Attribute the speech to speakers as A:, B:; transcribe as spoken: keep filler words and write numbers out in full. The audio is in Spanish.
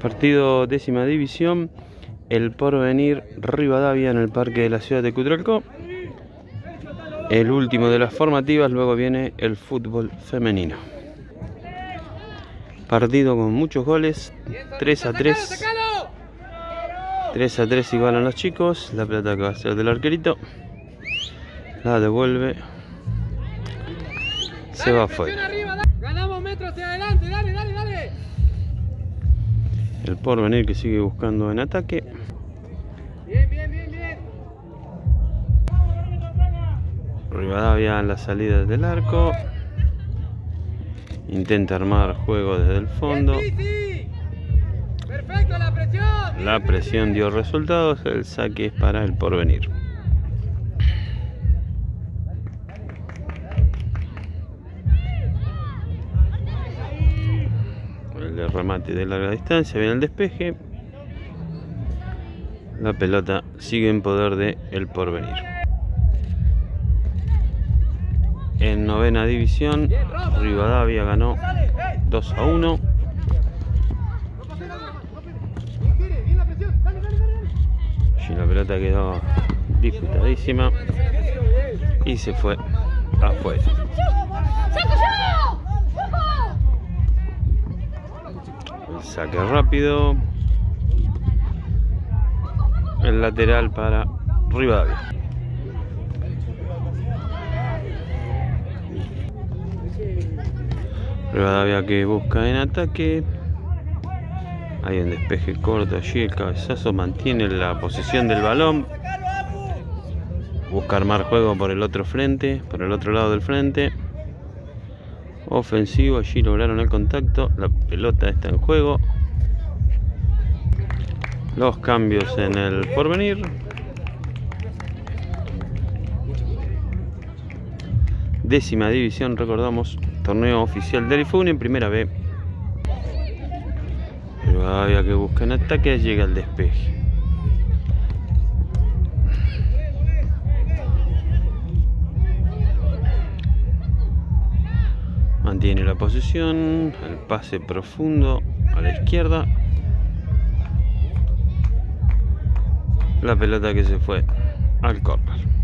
A: Partido décima división, el Porvenir Rivadavia en el parque de la ciudad de Cutralcó. El último de las formativas, luego viene el fútbol femenino. Partido con muchos goles, tres a tres. tres a tres igualan los chicos. La pelota que va a ser del arquerito. La devuelve. Se va afuera.
B: Ganamos metros hacia adelante, dale, dale, dale.
A: El Porvenir que sigue buscando en ataque.
B: Bien, bien, bien, bien.
A: Rivadavia en la salida del arco. Intenta armar juego desde el fondo.
B: Perfecto, la presión.
A: La presión dio resultados. El saque es para el Porvenir. El remate de larga distancia, viene el despeje. La pelota sigue en poder de el Porvenir. En novena división, Rivadavia ganó dos a uno. Y la pelota quedó disputadísima y se fue afuera. El saque rápido. El lateral para Rivadavia. Rivadavia que busca en ataque. Hay un despeje corto allí. El cabezazo mantiene la posesión del balón. Busca armar juego por el otro frente, por el otro lado del frente. Ofensivo, allí lograron el contacto. La pelota está en juego. Los cambios en el Porvenir. Décima división, recordamos, torneo oficial del I F U N en primera B. Rivadavia que busca en ataque, llega el despeje. Mantiene la posición, el pase profundo a la izquierda. La pelota que se fue al córner.